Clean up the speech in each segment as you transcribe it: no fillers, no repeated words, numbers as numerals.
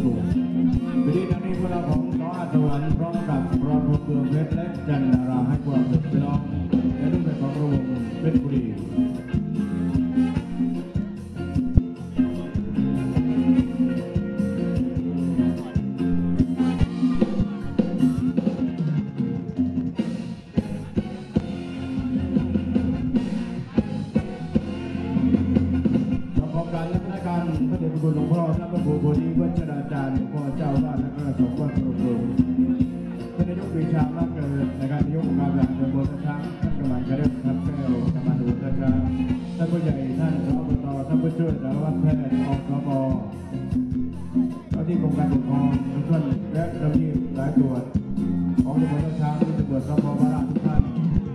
สูงวันนี้ทางนี้พวกเราของน้องอาสวรรค์พร้อมกับรอนพลเมืองเพชรและจันดาราให้ความสุขพี่น้องในรูปแบบของระวงเพชรบุรีพระเดชพระคุณหลวงพ่อท่านพระครูโพธิวัชราจารย์หลวงพ่อเจ้าอาวาสและพระสงฆ์วัดพระพรหมท่านนายกปรีชาลักเกิดนะครับนายกองค์การบริหารตำบลท่าช้างท่านกำนันกระเด็นทับแก้วกำนันอุท่าช้างท่านผู้ใหญ่ท่านสอบตท่านผู้ช่วยสารวัตรแพทย์อสบเจ้าที่กรมการปกครองทุกท่านและเจ้าที่สายตรวจของตำบลท่าช้างที่ตำรวจสพวาระทุกท่าน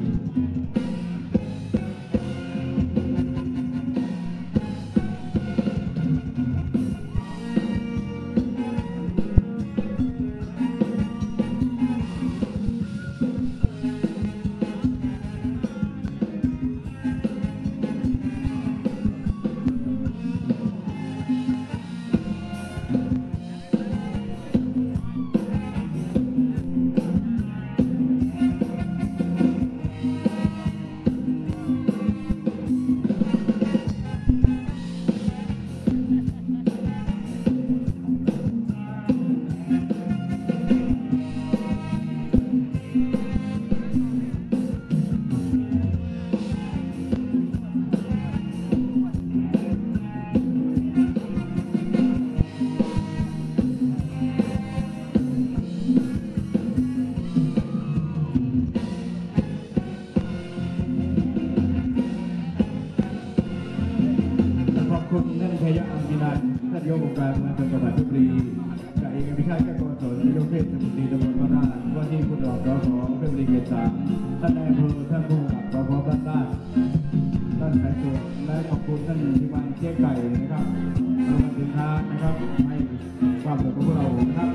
คุณท่านชัยอัมพินันท์ท่านนายกองค์การบริหารส่วนจังหวัดเพชรบุรีจ่าเอกอภิชาติแก้วโกศลนายกเทศมนตรีตำบลพระนาถว่าที่ผู้รองส.ส.เพชรบุรีเขต 3ท่านนายอำเภอท่านผู้กำกับสพ.บ้านลาดท่านสายตรวจและขอบคุณท่านที่มาเจ๊ไก่นะครับรางวัลสินค้านะครับให้ความสุขของพวกเรานะครับ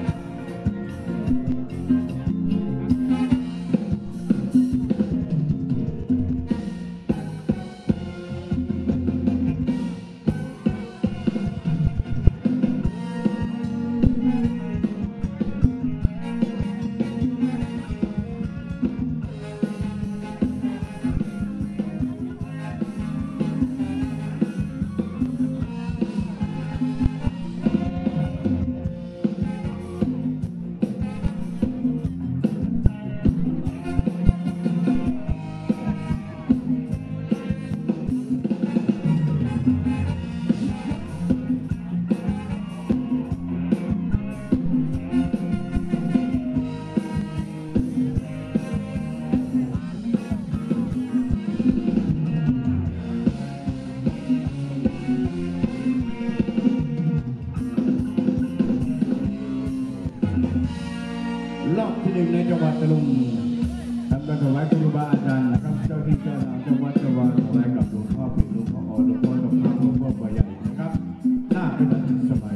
รอบที่ 1ในจังหวัดตะลุงทำการถวายครูบาอาจารย์นะครับเจ้าที่เจ้าทางจังหวัดจะวางถวายกับหลวงพ่อปิ่นหลวงพ่ออ๋อหลวงพ่อดอกไม้หลวงพ่อใหญ่นะครับหน้าเป็นสมัย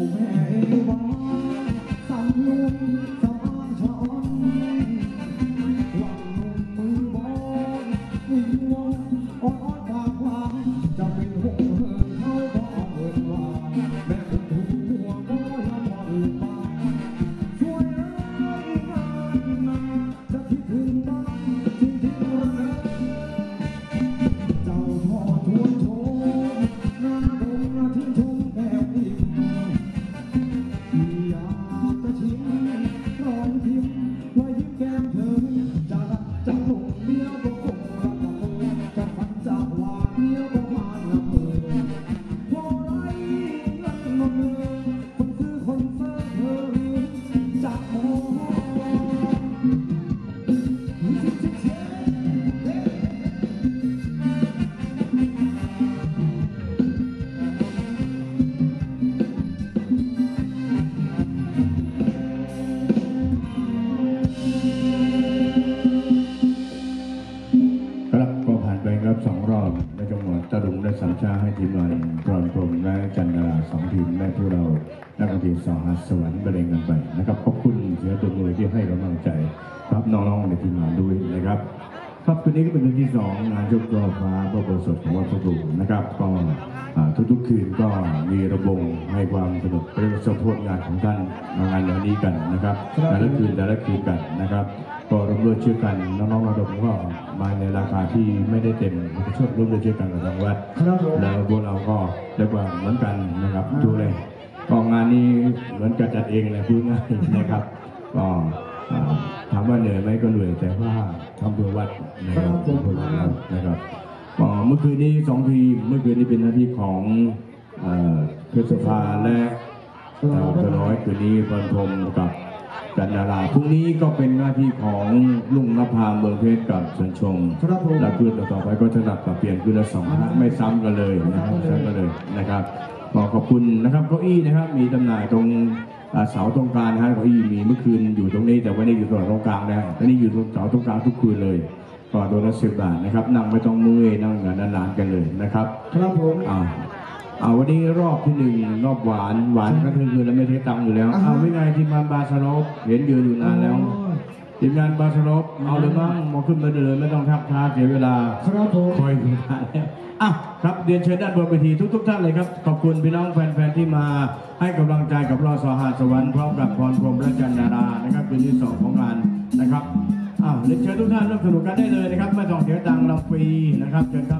2 รอบในจังหวัดตรุงได้สัญชาให้ทีมงานพรอนพรมและจันดารา2 ทีมและพวกเรานักดนตรีสหัสสวรรค์บรรเลงกันไปนะครับขอบคุณเสียตัวมือที่ให้กำลังใจครับน้องๆในทีมงานด้วยนะครับครับคืนนี้ก็เป็นคืนที่ 2งานยกกอฟ้าพระโบสถ์ของวัดพระปรุงนะครับก็ทุกๆคืนก็มีระบงให้ความสนุกเป็นสมโภชงานของท่านงานเหล่านี้กันนะครับแต่ละคืนกันนะครับก็ร่วมด้วยช่วยกันน้องๆระดมก็มาในราคาที่ไม่ได้เต็มช่วยร่วมด้วยช่วยกันกับทางวัดแล้วพวกเราก็เรียกว่าเหมือนกันนะครับดูเลยก็งานนี้เหมือนกับจัดเองเลยพูดง่ายนะครับก็ถามว่าเหนื่อยไหมก็เหนื่อยแต่ว่าทำเพื่อวัดนะครับเพื่อวัดนะครับเมื่อคืนนี้2 ทีมเมื่อคืนนี้เป็นหน้าที่ของเพชรสภาและตะน้อยคืนนี้พรพรมกับจันดาราพรุ่งนี้ก็เป็นหน้าที่ของลุงนภาเมืองเพชรกับเชิญชมและคืนต่อไปก็จะดับเปลี่ยนคืนละ2 ครั้งไม่ซ้ำกันเลยนะครับซ้ำกันเลยนะครับขอบคุณนะครับเก้าอี้นะครับมีจำหน่ายตรงเสาตรงกลางนะฮะเก้าอี้มีเมื่อคืนอยู่ตรงนี้แต่วันนี้อยู่ตรงกลางนะตอนนี้อยู่ตรงเสาตรงกลางทุกคืนเลยก็ตัวละ10 บาทนะครับนั่งไม่ต้องมือนั่งนานๆกันเลยนะครับครับผมวันนี้รอบที่ 1รอบหวานก็คือแล้วไม่ใช้ตังค์อยู่แล้วไม่ไงทีมงานบาสโลปเห็นยืนอยู่นานแล้วทีมงานบาสโลปเอาเลยมั้งมาขึ้นมาเลยไม่ต้องทักท้าเสียเวลาครับผมคอยอยู่นานแล้วครับเรียนเชิญด้านบนเวทีทุกท่านเลยครับขอบคุณพี่น้องแฟนๆที่มาให้กำลังใจกับรอสหสวรรค์พร้อมกับพรพรมและจันดารานะครับคืนที่ 2ของงานนะครับเรียนเชิญทุกท่านร่วมสนุกกันได้เลยนะครับไม่ต้องเสียตังค์เราฟรีนะครับเชิญครับ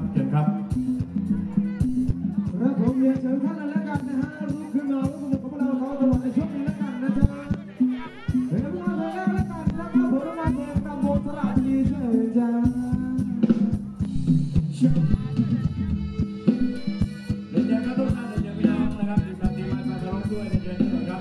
ครับผมเรียนเชิญท่านแล้วกันนะฮะลุกขึ้นมาแล้วสนุกกับเราตลอดในช่วงนี้แล้วกันนะจ๊ะเดี๋ยวมาเพลงแรกแล้วกันนะครับผมมาเพลงตามโบสถ์ดีเชิญจ้าเรียนเชิญทุกท่านเรียนเชิญพี่น้องนะครับติดตามทีมงานมาร้องด้วยเรียนเชิญทุกท่านครับ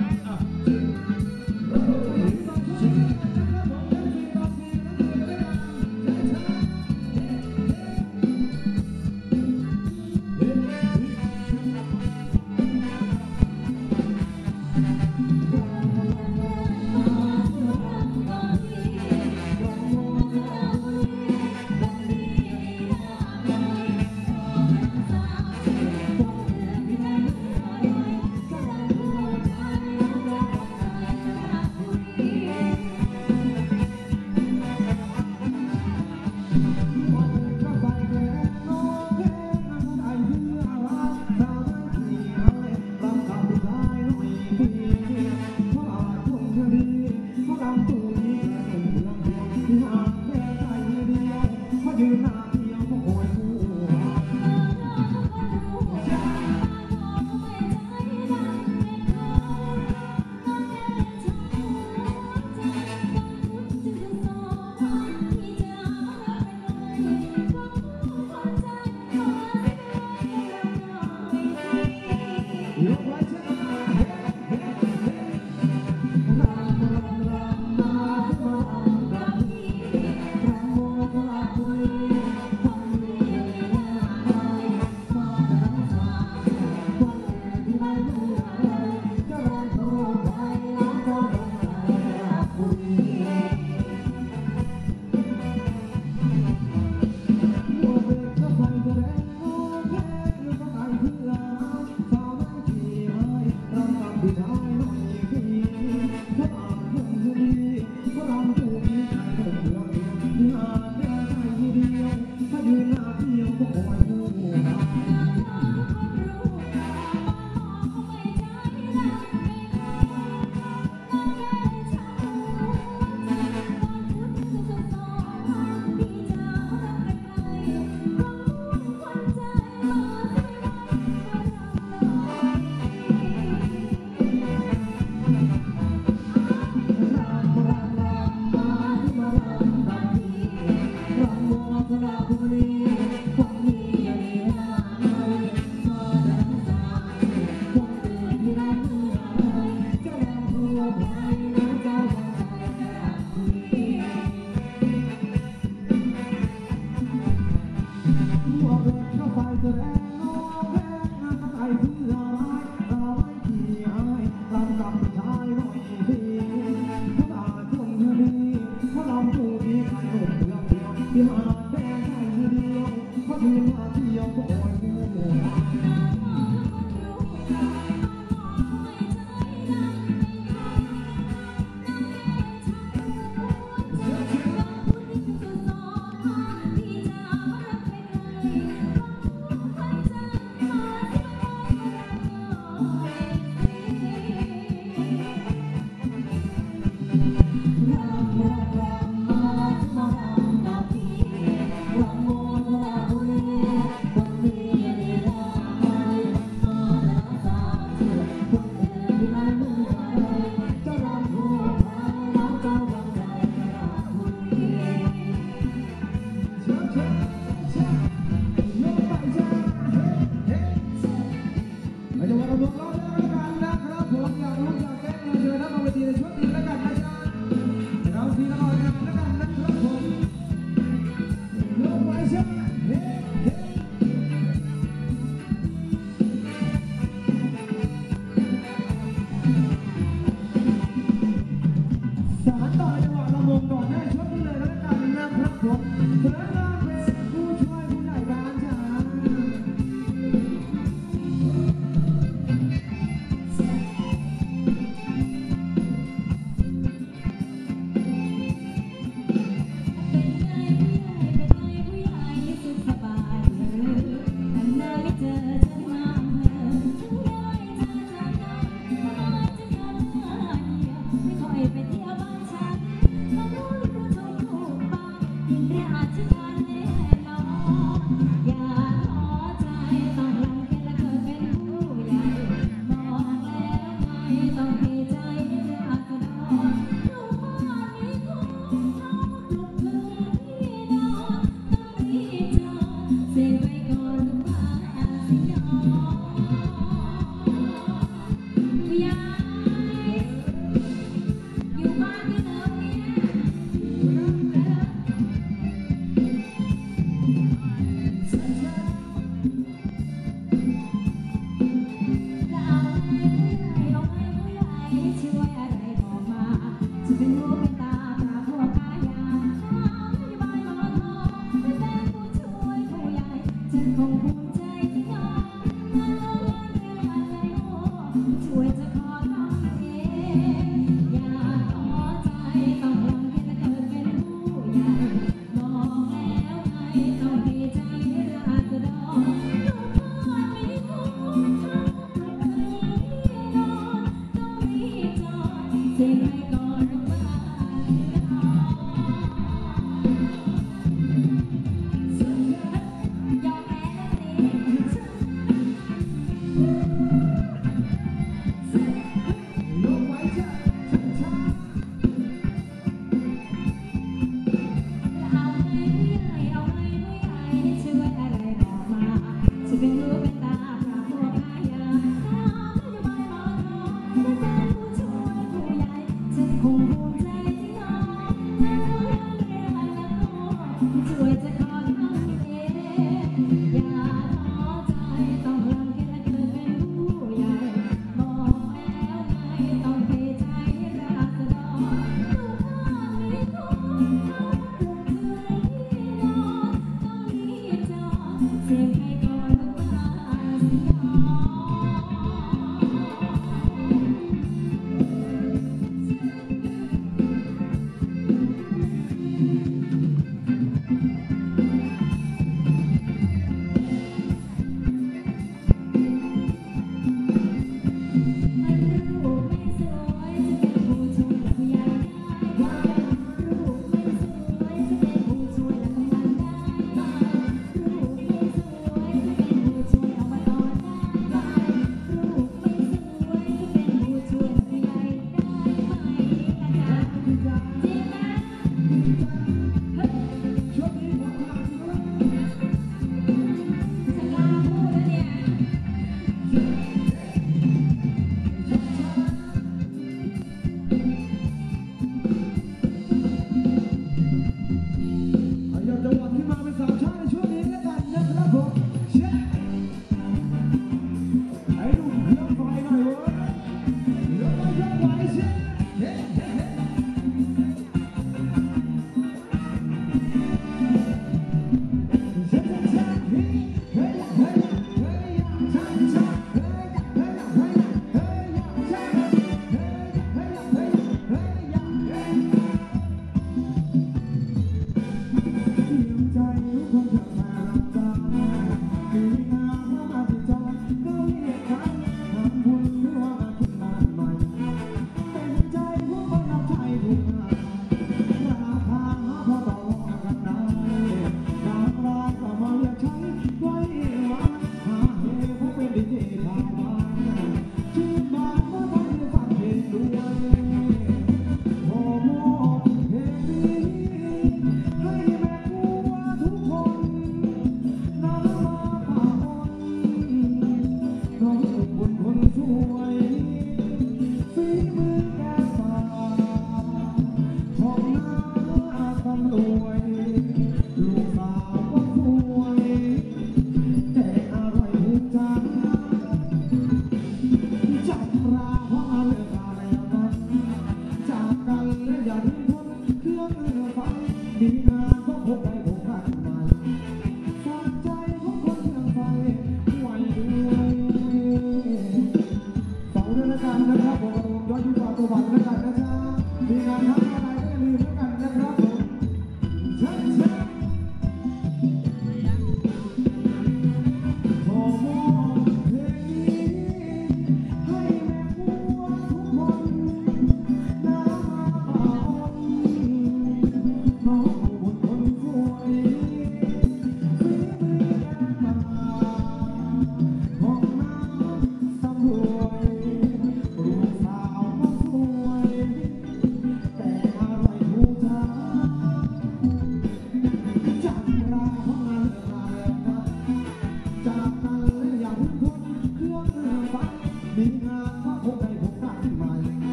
Hãy subscribe cho kênh Ghiền Mì Gõ để không bỏ lỡ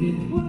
ดิน